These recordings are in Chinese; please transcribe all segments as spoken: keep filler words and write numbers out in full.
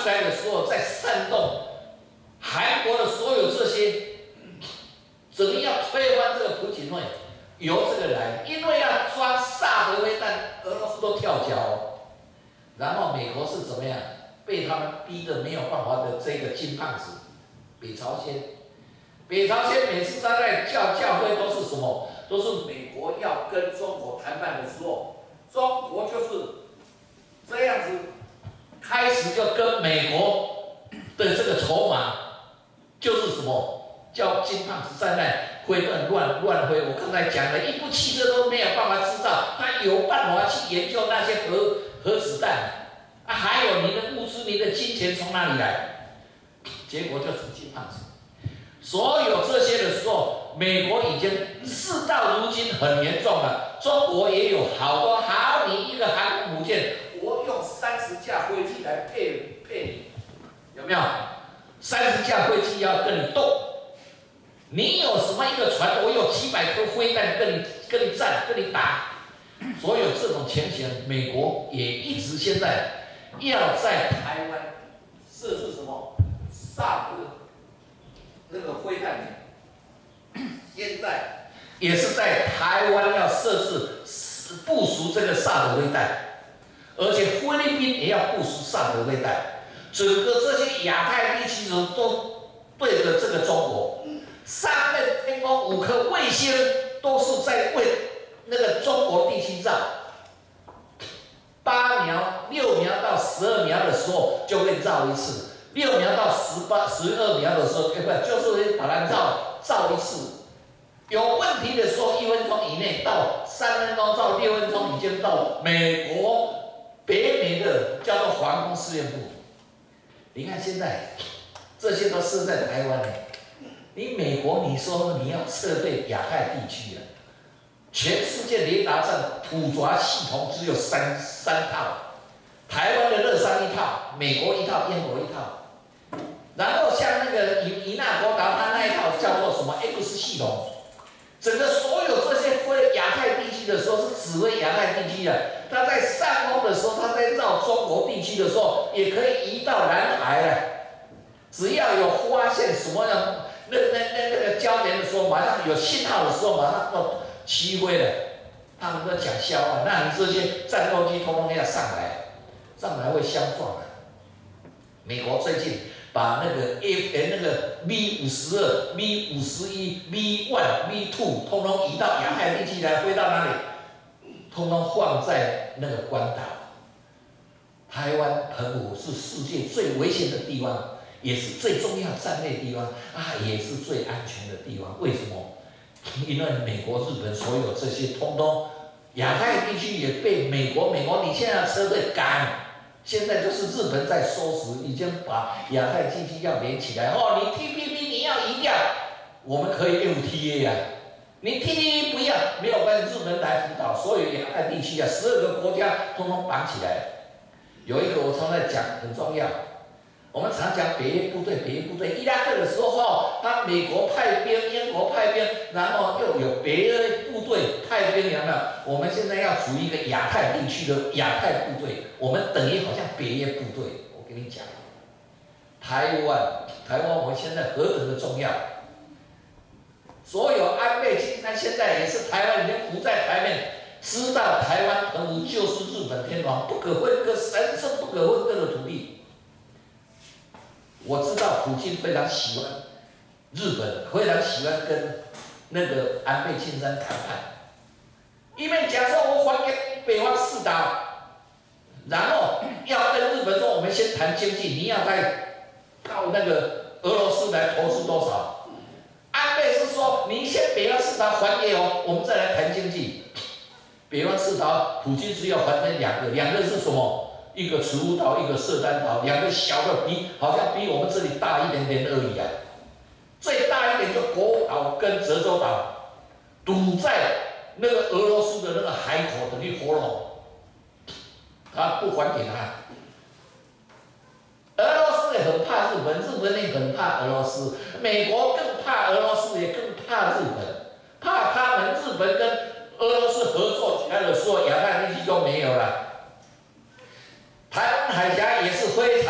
出来的时候，在煽动韩国的所有这些，怎么样推翻这个朴槿惠，由这个来，因为要抓萨德飞弹，俄罗斯都跳脚，然后美国是怎么样，被他们逼得没有办法的这个金胖子，北朝鲜，北朝鲜每次他在教教会都是什么，都是美国要跟中国谈判的时候，中国就是这样子，开始就跟美国的这个筹码，就是什么叫金胖子在那挥断乱乱挥。我刚才讲了，一部汽车都没有办法制造，他有办法去研究那些核核子弹啊，还有你的物资、你的金钱从哪里来？结果就是金胖子。所有这些的时候，美国已经事到如今很严重了。中国也有好多，好你一个航空母舰，我用三十架飞机来配配你，有没有？三十架飞机要跟你斗，你有什么一个船，我有几百颗飞弹跟你跟你战，跟你打。所有这种情形，美国也一直现在要在台湾设置什么萨德那个飞弹，现在也是在台湾要设置部署这个萨德飞弹，而且菲律宾也要部署萨德飞弹。整个这些亚太地区都对着这个中国，上面天空五颗卫星都是在为那个中国地区绕，八苗、六苗到十二苗的时候就会绕一次，六苗到十八、十二苗的时候，不就是把它绕绕一次。有问题的时候，一分钟以内到三分钟到六分钟，已经到美国北美的叫做防空试验部。你看现在这些都设在台湾呢。你美国你说你要设备亚太地区啊，全世界雷达站捕捉系统只有三三套，台湾的乐山一套，美国一套，英国一套。然后像那个以以纳国岛，它那一套叫做什么 X 系统。整个所有这些飞亚太地区的时候是指挥亚太地区的，它在上空的时候，它在绕中国地区的时候，也可以移到南海了。只要有发现什么样那那那那个焦点的时候，马上有信号的时候，马上都起飞了。他们都讲笑话，那你这些战斗机通通要上来，上来会相撞的。美国最近把那个 F 呃那个 V 五十二、V 五十一、V 一、V 二，通通移到亚太地区来，飞到哪里？通通放在那个关岛。台湾澎湖是世界最危险的地方，也是最重要战略地方啊，也是最安全的地方。为什么？因为美国、日本所有这些通通亚太地区也被美国，美国你现在车队赶。现在就是日本在收拾，已经把亚太经济要连起来。哦，你 T P P 你要移掉，我们可以 F T A 啊。你 T P P 不要，没有关系，日本来辅导，所有亚太地区啊，十二个国家通通绑起来。有一个我常在讲很重要，我们常讲北约部队，北约部队，伊拉克的时候，他美国派兵，英国派兵，然后又有北约部队派兵，有没有？我们现在要组一个亚太地区的亚太部队，我们等于好像北约部队。我跟你讲，台湾，台湾我们现在何等的重要！所有安倍晋三现在也是台湾已经浮在台面，知道台湾澎湖就是日本天皇不可分割、神圣不可分割的土地。我知道普京非常喜欢日本，非常喜欢跟那个安倍晋三谈判，一面讲说我还给北方四岛，然后要跟日本说我们先谈经济，你要再到那个俄罗斯来投资多少？安倍是说你先北方四岛还给我，我们再来谈经济。北方四岛，普京只要还成两个，两个是什么？一个慈乌岛，一个色丹岛，两个小的比好像比我们这里大一点点而已啊。最大一点就国务岛跟泽州岛，堵在那个俄罗斯的那个海口，等于活龙，他不还给他。俄罗斯也很怕日本，日本也很怕俄罗斯，美国更怕俄罗斯，也更怕日本，怕他们日本跟俄罗斯合作起来的时候，亚太地区就没有了。台湾海峡也是非常的安全。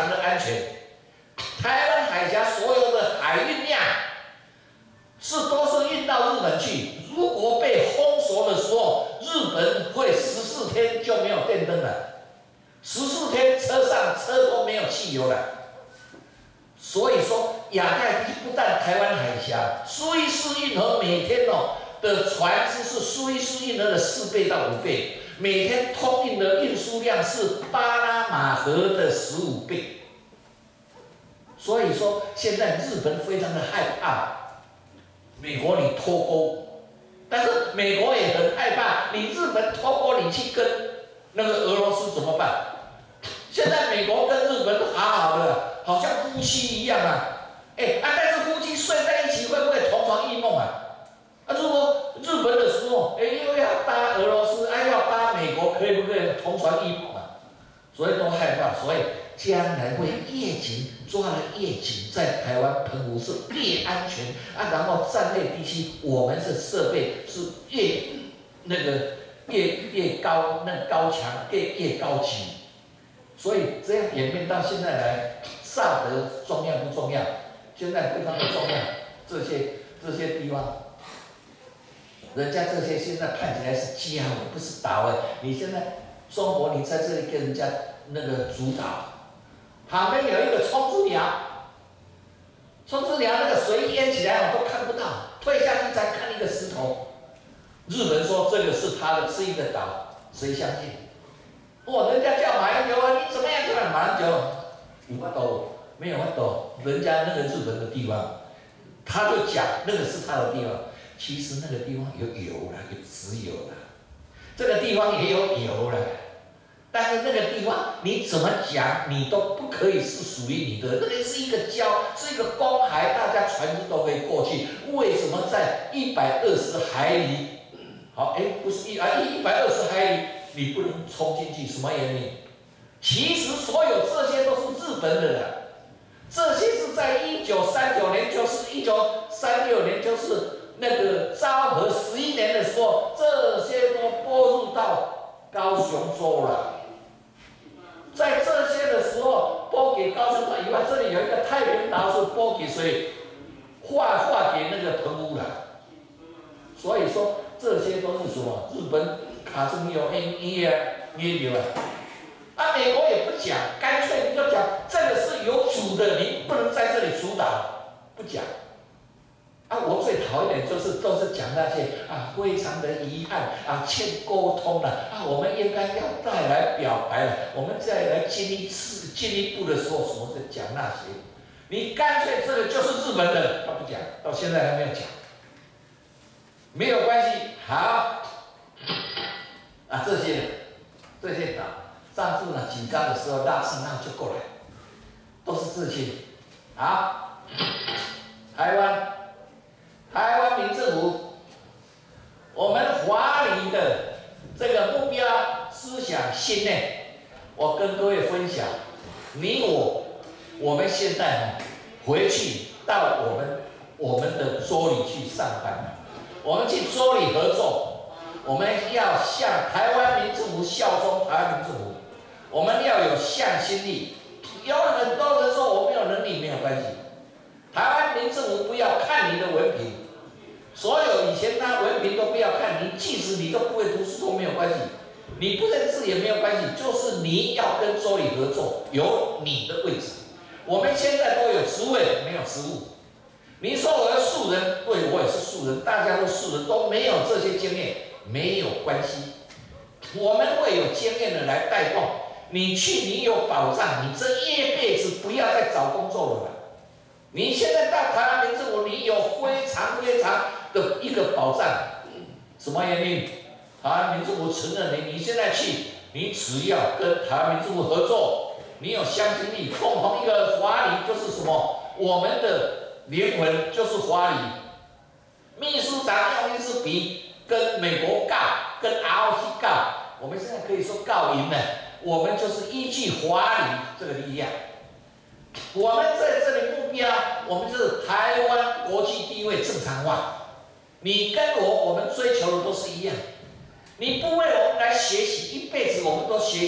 全。台湾海峡所有的海运量是都是运到日本去，如果被封锁的时候，日本会十四天就没有电灯了，十四天车上车都没有汽油了。所以说，亚太地区不但台湾海峡，苏伊士运河每天哦的船只是苏伊士运河的四倍到五倍，每天通运的运输量是巴拿马河的十五倍。所以说，现在日本非常的害怕美国你脱钩，但是美国也很害怕你日本脱钩，你去跟那个俄罗斯怎么办？现在美国跟日本好好的，好像夫妻一样啊，哎啊，但是夫妻睡在一起会不会同床异梦啊？啊，如果日本的时候，哎又要搭俄罗斯，哎要搭美国，可以不可以同床异梦啊？所以都害怕，所以将来会越紧抓了越紧，在台湾澎湖是越安全啊，然后战略地区我们是设备是越那个越越高，那高强越越高级。所以这样演变到现在来，萨德重要不重要？现在非常的重要。这些这些地方，人家这些现在看起来是家，不是岛哎。你现在中国，你在这里跟人家那个主导，旁边有一个冲之苗，冲之苗那个水淹起来我都看不到，退下去才看一个石头。日本说这个是他的，是一个岛，谁相信？哦，人家叫马英九啊，你怎么样叫马英九？有法度？没有法度。人家那个日本的地方，他就讲那个是他的地方，其实那个地方有油了，有石油了，这个地方也有油了，但是那个地方你怎么讲，你都不可以是属于你的，那里是一个礁，是一个公海，大家船只都可以过去。为什么在一百二十海里？好，哎，不是一啊一百二十海里。你不能冲进去，什么原因？其实所有这些都是日本的了，这些是在一九三九年，就是一九三六年，就是那个昭和十一年的时候，这些都拨入到高雄州了。在这些的时候拨给高雄州以外，这里有一个太平岛是拨给谁？划划给那个澎湖了。所以说这些都是什么？日本。卡中有 N E 啊，也有啊，啊，美国也不讲，干脆你就讲这个是有主的，你不能在这里主导，不讲。啊，我最讨厌的就是都是讲那些啊，非常的遗憾啊，欠沟通了啊，我们应该要再来表白了，我们再来进一次进一步的时候，什么是讲那些？你干脆这个就是日本的，他不讲，到现在还没有讲，没有关系，好。啊，这些这些岛，上次呢紧张的时候，拉斯那就过来，都是这些。好，台湾，台湾民政府，我们华理的这个目标、思想、信念，我跟各位分享。你我，我们现在呢，回去到我们我们的州里去上班，我们去州里合作。我们要向台湾民政府效忠，台湾民政府，我们要有向心力。有很多人说我没有能力，没有关系。台湾民政府不要看你的文凭，所有以前他文凭都不要看你，即使你都不会读书都没有关系，你不认字也没有关系，就是你要跟州里合作，有你的位置。我们现在都有职位，没有职务。你说我是素人，对，我也是素人，大家都素人，都没有这些经验。没有关系，我们会有经验的来带动你去，你有保障，你这一辈子不要再找工作了。你现在到台湾民政府，你有非常非常的一个保障。什么原因？台湾民政府承认你，你现在去，你只要跟台湾民政府合作，你有向心力，共同一个华理就是什么？我们的灵魂就是华理。秘书长用一支笔。跟美国告，跟 R O C 告，我们现在可以说告赢了。我们就是依据华理这个力量，我们在这里目标，我们是台湾国际地位正常化。你跟我，我们追求的都是一样。你不为我们来学习，一辈子我们都学习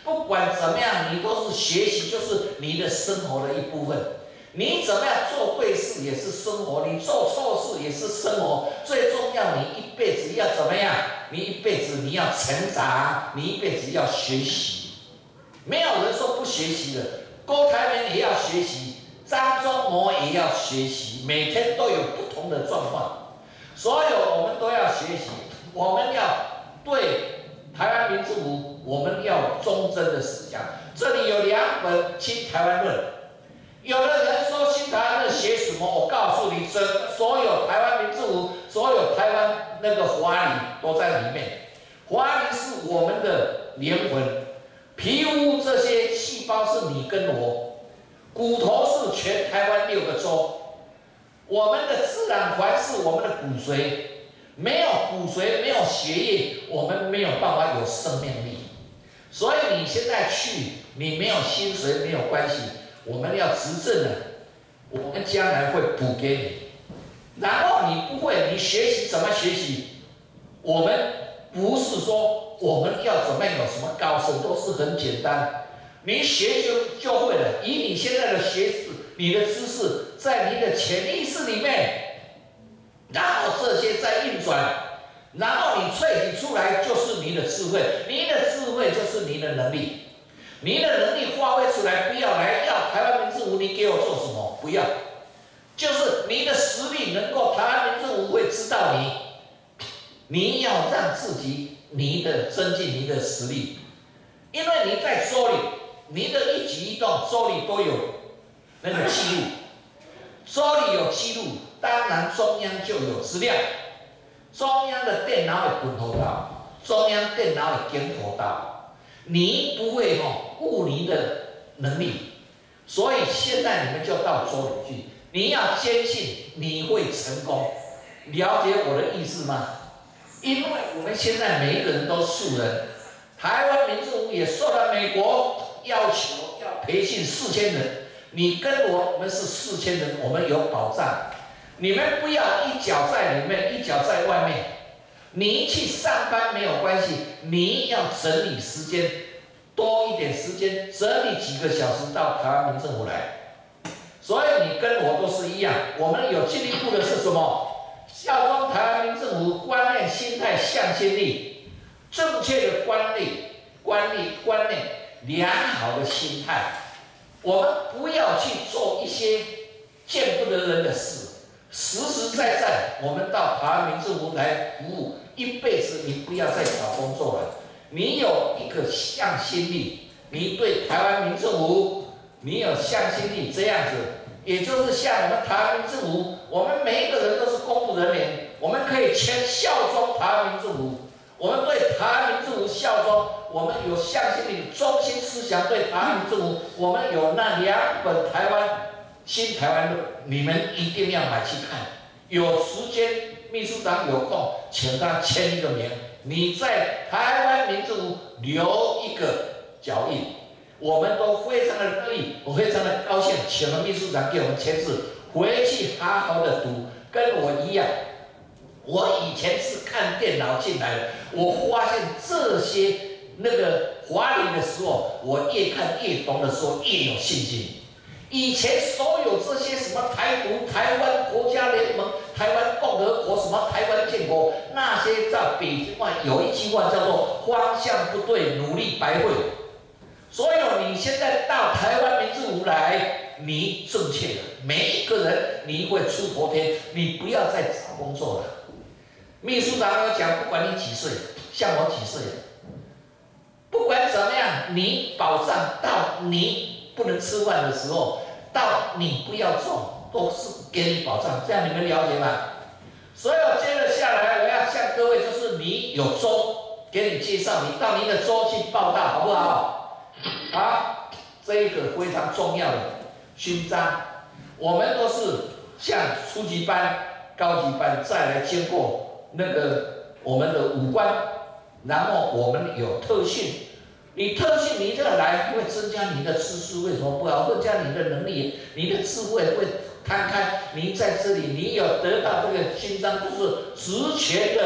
不管怎么样，你都是学习，就是你的生活的一部分。你怎么样做对事也是生活，你做错事也是生活。最重要，你一辈子要怎么样？你一辈子你要成长，你一辈子要学习。没有人说不学习的，郭台铭也要学习，张忠谋也要学习，每天都有不同的状况，所有我们都要学习。我们要对台湾民主府，我们要忠贞的思想。这里有两本《新台湾论》。有的人说新台湾论写什么？我告诉你，整所有台湾民主府，所有台湾那个华理都在里面。华理是我们的灵魂，皮肤这些细胞是你跟我，骨头是全台湾六个州。我们的自然环是我们的骨髓，没有骨髓，没有血液，我们没有办法有生命力。所以你现在去，你没有薪水没有关系。我们要执政了，我们将来会补给你。然后你不会，你学习怎么学习？我们不是说我们要怎么样有什么高深，都是很简单。你学就就会了。以你现在的学识，你的知识，在你的潜意识里面，然后这些在运转，然后你萃取出来就是你的智慧，你的智慧就是你的能力。你的能力发挥出来，不要来要台湾民主府，你给我做什么？不要，就是你的实力能够，台湾民主府会知道你。你要让自己，你的增进你的实力，因为你在州里，你的一举一动，州里都有那个记录，州里有记录，当然中央就有资料，中央的电脑会滚头到，中央电脑会跟头到。你不会哦误你的能力，所以现在你们就到州里去，你要坚信你会成功，了解我的意思吗？因为我们现在每一个人都素人，台湾民主府也受到美国要求要培训四千人，你跟我我们是四千人，我们有保障，你们不要一脚在里面，一脚在外面。你去上班没有关系，你要整理时间，多一点时间，整理几个小时到台湾民政府来。所以你跟我都是一样，我们有进一步的是什么？效忠台湾民政府，观念、心态、向心力，正确的观念、观念、观念，良好的心态。我们不要去做一些见不得人的事，实实在在，我们到台湾民政府来服务。一辈子你不要再找工作了，你有一个向心力，你对台湾民政府，你有向心力，这样子，也就是像我们台湾民政府，我们每一个人都是公务人员，我们可以签效忠台湾民政府，我们对台湾民政府效忠，我们有向心力，中心思想对台湾民政府，我们有那两本台湾新台湾论，你们一定要买去看，有时间。秘书长有空，请他签一个名。你在台湾民政府留一个脚印，我们都非常的乐意，我非常的高兴，请了秘书长给我们签字，回去好好的读，跟我一样。我以前是看电脑进来的，我发现这些那个华理的时候，我越看越懂的时候越有信心。以前所有这些什么台独、台湾国家联盟、台湾共和国、什么台湾建国，那些在北京话有一句话叫做“方向不对，努力白费”。所以你现在到台湾民政府来，你正确了，每一个人你会出头天，你不要再找工作了。秘书长有讲，不管你几岁，像我几岁，不管怎么样，你保障到你不能吃饭的时候。到你不要中，都是给你保障，这样你们了解吗？所以我接着下来，我要向各位，就是你有州，给你介绍，你到您的州去报道，好不好？好，这一个非常重要的勋章，我们都是像初级班、高级班，再来经过那个我们的五关，然后我们有特训。你特训，你这个来会增加你的知识，为什么不好？增加你的能力，你的智慧会摊开。你在这里，你有得到这个勋章，就是职权的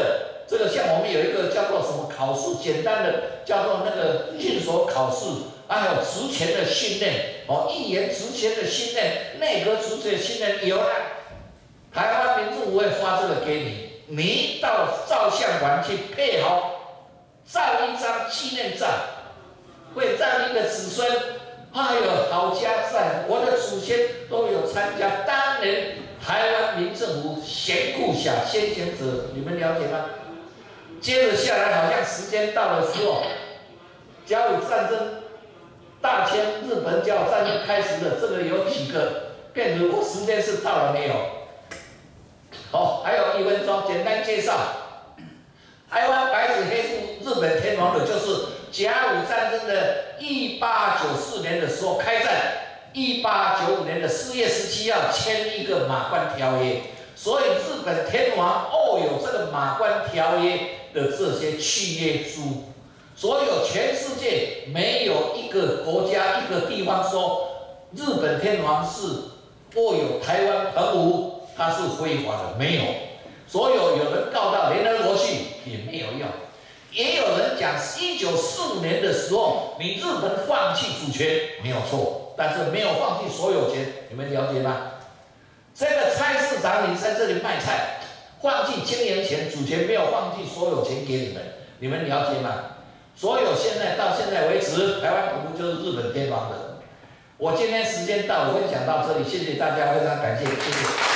这个像我们有一个叫做什么考试，简单的叫做那个进所考试，还有职前的训练，哦，议员职前的训练，内阁职前的训练有了，台湾民政府会发这个给你，你到照相馆去配好，照一张纪念照，会让你的子孙，哎呦，好家在，我的祖先都有参加当年台湾民政府贤故下先行者，你们了解吗？接着下来，好像时间到的时候，甲午战争大签，日本甲午战争开始的，这个有几个？变成我时间是到了没有？好，还有一分钟，简单介绍。台湾白纸黑字，日本天皇的就是甲午战争的一八九四年的时候开战，一八九五年的四月十七号签一个马关条约，所以日本天皇握有这个马关条约的这些契约书，所有全世界没有一个国家一个地方说日本天皇是握有台湾澎湖，它是非法的，没有。所有有人告到联合国去也没有用，也有人讲一九四五年的时候，你日本放弃主权没有错，但是没有放弃所有权，你们了解吗？这个菜市场你在这里卖菜。放弃经营权、主权，没有放弃所有权给你们，你们了解吗？所有现在到现在为止，台湾澎湖就是日本天皇的。我今天时间到了，分享到这里，谢谢大家，非常感谢，谢谢。